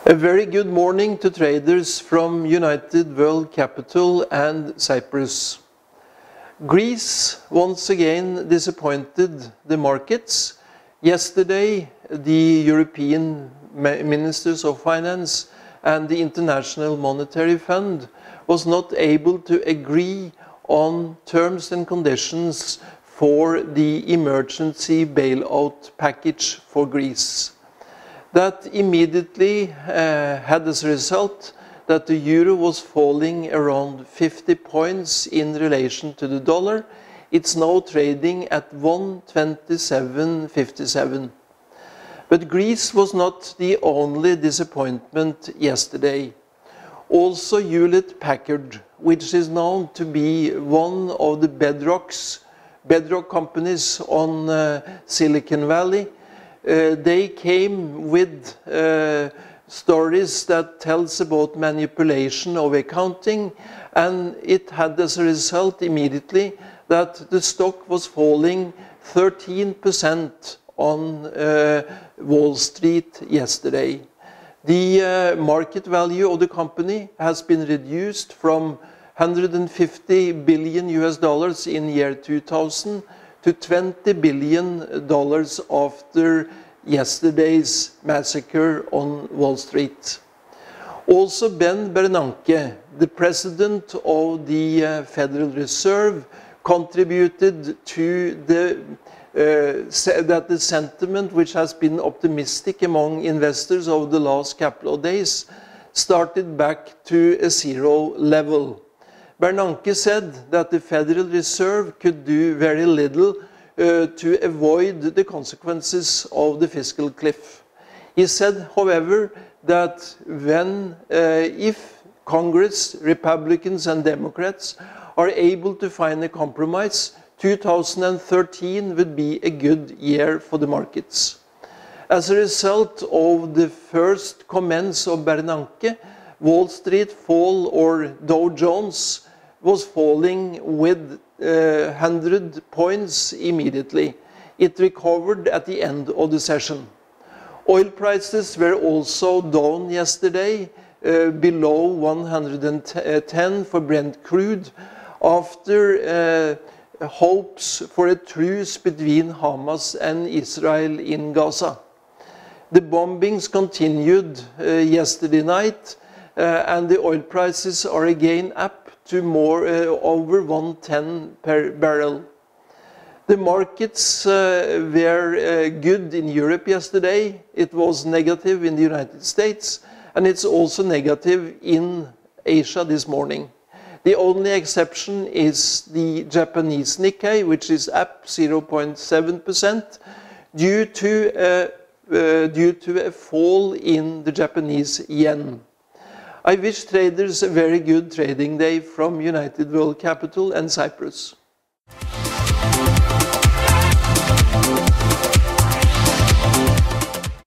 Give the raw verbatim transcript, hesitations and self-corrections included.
A very good morning to traders from United World Capital and Cyprus. Greece once again disappointed the markets. Yesterday, the European Ministers of Finance and the International Monetary Fund was not able to agree on terms and conditions for the emergency bailout package for Greece. That immediately uh, had as a result that the euro was falling around fifty points in relation to the dollar. It's now trading at one twenty-seven fifty-seven. But Greece was not the only disappointment yesterday. Also Hewlett Packard, which is known to be one of the bedrocks, bedrock companies on uh, Silicon Valley, Uh, they came with uh, stories that tells about manipulation of accounting, and it had as a result immediately that the stock was falling thirteen percent on uh, Wall Street yesterday. The uh, market value of the company has been reduced from one hundred fifty billion U S dollars in year two thousand to twenty billion dollars after yesterday's massacre on Wall Street. Also Ben Bernanke, the president of the uh, Federal Reserve, contributed to the uh, that the sentiment, which has been optimistic among investors over the last couple of days, started back to a zero level. Bernanke said that the Federal Reserve could do very little uh, to avoid the consequences of the fiscal cliff. He said, however, that when, uh, if Congress, Republicans and Democrats are able to find a compromise, two thousand thirteen would be a good year for the markets. As a result of the first comments of Bernanke, Wall Street fall, or Dow Jones, was falling with uh, one hundred points immediately. It recovered at the end of the session. Oil prices were also down yesterday, uh, below one hundred ten for Brent crude, after uh, hopes for a truce between Hamas and Israel in Gaza. The bombings continued uh, yesterday night, uh, and the oil prices are again up to more uh, over one ten per barrel. The markets uh, were uh, good in Europe yesterday. It was negative in the United States, and it's also negative in Asia this morning. The only exception is the Japanese Nikkei, which is up zero point seven percent due to uh, uh, due to a fall in the Japanese yen. I wish traders a very good trading day from United World Capital and Cyprus.